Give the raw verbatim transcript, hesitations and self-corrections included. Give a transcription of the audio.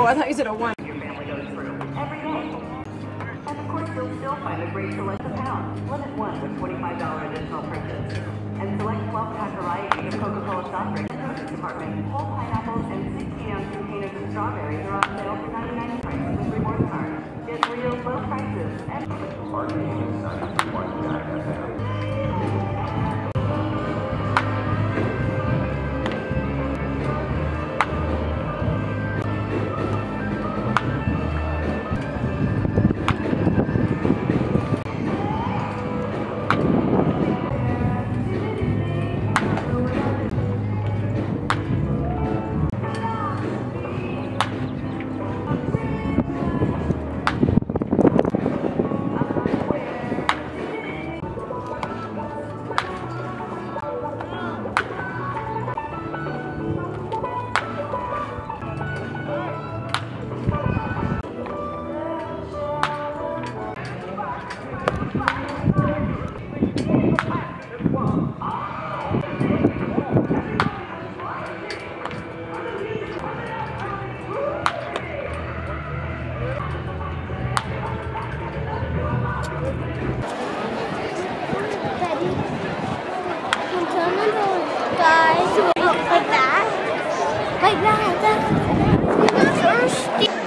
I thought you said a one. Your family goes through every day. And of course, you'll still find a great selection of pounds. Limit one with twenty-five dollars additional purchase. And select twelve pack varieties of Coca-Cola soft drinks. The produce department, whole pineapples and sixteen ounce containers of strawberries are on sale for ninety-nine cents with reward cards. Get real low prices and guys, like that, like that, that. Thirsty.